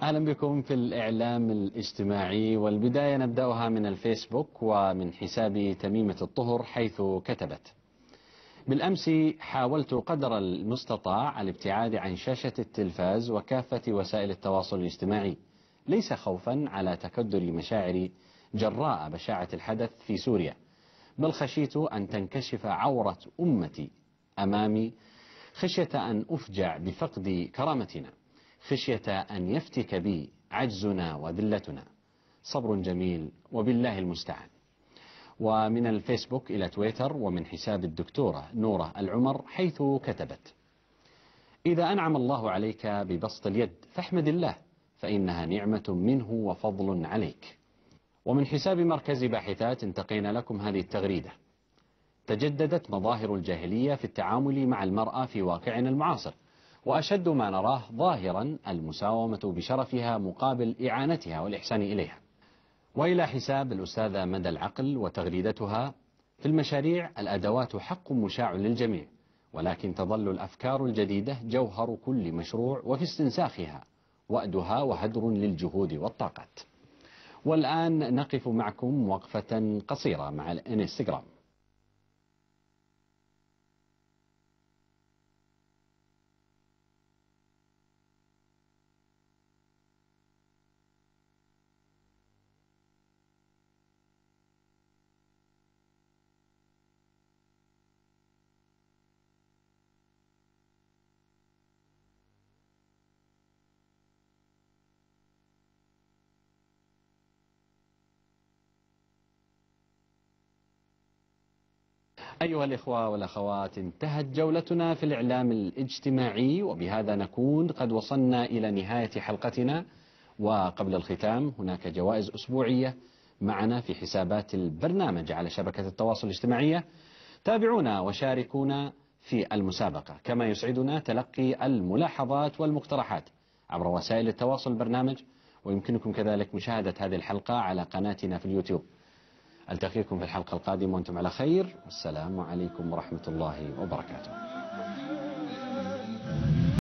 أهلا بكم في الإعلام الاجتماعي، والبداية نبدأها من الفيسبوك ومن حساب تميمة الطهر، حيث كتبت: بالأمس حاولت قدر المستطاع الابتعاد عن شاشة التلفاز وكافة وسائل التواصل الاجتماعي، ليس خوفا على تكدر مشاعري جراء بشاعة الحدث في سوريا، بل خشيت أن تنكشف عورة أمتي أمامي، خشية أن أفجع بفقد كرامتنا، خشية أن يفتك بي عجزنا وذلتنا. صبر جميل وبالله المستعان. ومن الفيسبوك إلى تويتر ومن حساب الدكتورة نورة العمر، حيث كتبت: إذا أنعم الله عليك ببسط اليد فاحمد الله، فإنها نعمة منه وفضل عليك. ومن حساب مركز باحثات انتقينا لكم هذه التغريدة: تجددت مظاهر الجاهلية في التعامل مع المرأة في واقعنا المعاصر، وأشد ما نراه ظاهرا المساومة بشرفها مقابل إعانتها والإحسان إليها. وإلى حساب الأستاذة مدى العقل وتغريدتها: في المشاريع الأدوات حق مشاع للجميع، ولكن تظل الأفكار الجديدة جوهر كل مشروع، وفي استنساخها وأدها وهدر للجهود والطاقات. والآن نقف معكم وقفة قصيرة مع الانستغرام. أيها الإخوة والأخوات، انتهت جولتنا في الإعلام الاجتماعي، وبهذا نكون قد وصلنا إلى نهاية حلقتنا. وقبل الختام هناك جوائز أسبوعية معنا في حسابات البرنامج على شبكة التواصل الاجتماعية، تابعونا وشاركونا في المسابقة، كما يسعدنا تلقي الملاحظات والمقترحات عبر وسائل التواصل البرنامج، ويمكنكم كذلك مشاهدة هذه الحلقة على قناتنا في اليوتيوب. ألتقيكم في الحلقة القادمة وأنتم على خير، والسلام عليكم ورحمة الله وبركاته.